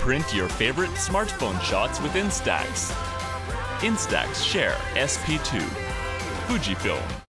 Print your favorite smartphone shots with Instax. Instax Share SP2. Fujifilm.